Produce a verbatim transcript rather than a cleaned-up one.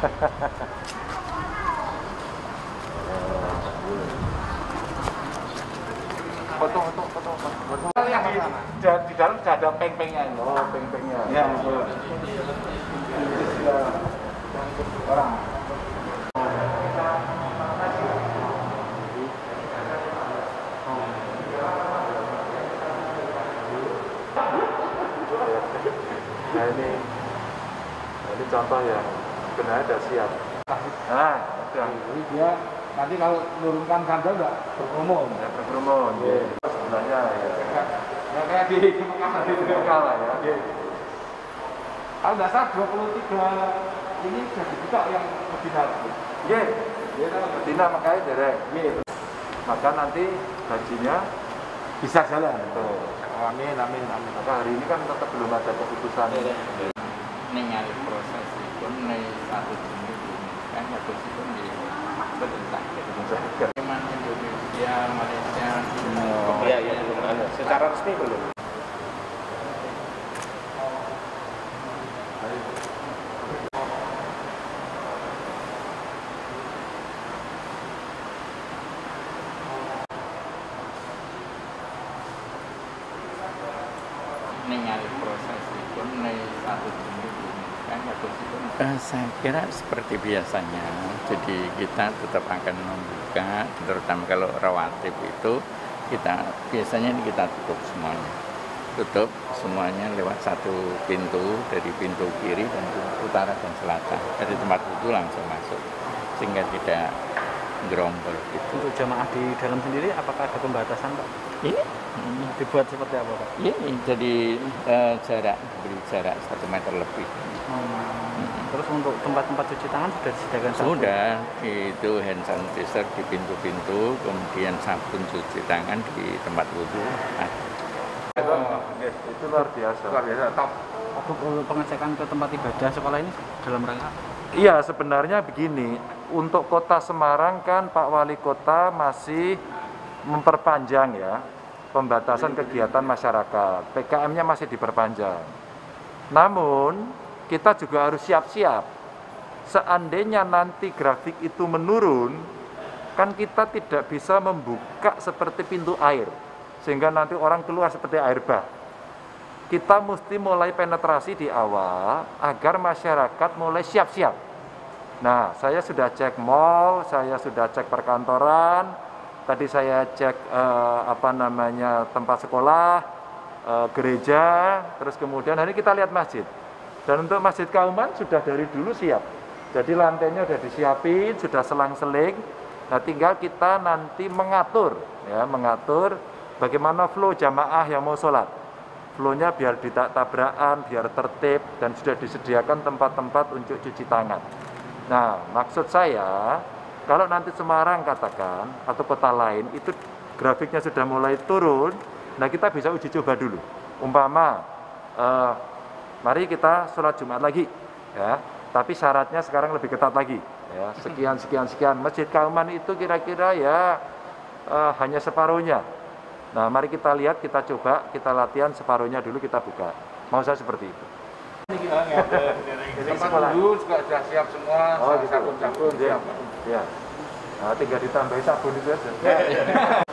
Foto, foto, foto, foto. Yang di, di, di dalam sudah ada peng-pengnya. Oh, peng-pengnya. Ya, betul. Orang. Nah ini, nah ini contoh yang sebenarnya sudah siap. Nah, sudah. Ini dia nanti kalau menurunkan sandal nggak berkerumun. Nggak berkerumun. Yeah. Sebenarnya ya. Ya kayak di Mekah di Mekah lah ya. Yeah. Kalau nggak salah dua puluh tiga ini sudah dibuka yang Medina. Iya. Yeah. Medina makanya derek. Yeah. Maka nanti hajinya bisa jalan. Tuh. Amin, amin, amin. Maka hari ini kan tetap belum ada keputusan. Ningali proses itu nih satu jenis kan harus itu di berentah. Bagaimana Indonesia, Malaysia? Oh, iya, iya, belum ada. Secara resmi belum. Ningali proses itu nih satu jenis kan harus itu. Uh, saya kira seperti biasanya, jadi kita tetap akan membuka, terutama kalau rawatib itu kita biasanya kita tutup semuanya, tutup semuanya lewat satu pintu dari pintu kiri dan utara dan selatan, dari tempat wudhu langsung masuk sehingga tidak gerombol gitu. Untuk jamaah di dalam sendiri apakah ada pembatasan Pak? Ini hmm, dibuat seperti apa Pak? ini jadi uh, jarak beri jarak satu meter lebih. Hmm. Terus untuk tempat-tempat cuci tangan sudah disediakan? Sudah, itu hand sanitizer di pintu-pintu, kemudian sabun cuci tangan di tempat wudhu. Nah. Oh, yes, itu luar biasa. Luar biasa, top. Untuk pengecekan ke tempat ibadah sekolah ini dalam rangka? Iya, sebenarnya begini, untuk Kota Semarang kan Pak Wali Kota masih memperpanjang ya pembatasan kegiatan masyarakat. P K M-nya masih diperpanjang. Namun kita juga harus siap-siap. Seandainya nanti grafik itu menurun, kan kita tidak bisa membuka seperti pintu air, sehingga nanti orang keluar seperti air bah. Kita mesti mulai penetrasi di awal agar masyarakat mulai siap-siap. Nah, saya sudah cek mal, saya sudah cek perkantoran, tadi saya cek eh, apa namanya tempat sekolah, eh, gereja, terus kemudian hari ini kita lihat masjid. Dan untuk Masjid Kauman sudah dari dulu siap. Jadi lantainya sudah disiapin, sudah selang-seling. Nah, tinggal kita nanti mengatur, ya, mengatur bagaimana flow jamaah yang mau sholat. Flow-nya biar tidak tabrakan, biar tertib, dan sudah disediakan tempat-tempat untuk cuci tangan. Nah, maksud saya, kalau nanti Semarang katakan, atau kota lain, itu grafiknya sudah mulai turun, nah kita bisa uji coba dulu. Umpama, eh, mari kita sholat Jumat lagi, ya. Tapi syaratnya sekarang lebih ketat lagi, ya. Sekian, sekian, sekian. Masjid Kauman itu kira-kira ya uh, hanya separuhnya. Nah, mari kita lihat, kita coba, kita latihan separuhnya dulu kita buka. Mau saya seperti itu. Jadi sekolah dulu juga sudah siap semua, oh, gitu. sabun-sabun siap. Ya. Nah, tinggal ditambahi sabun itu aja.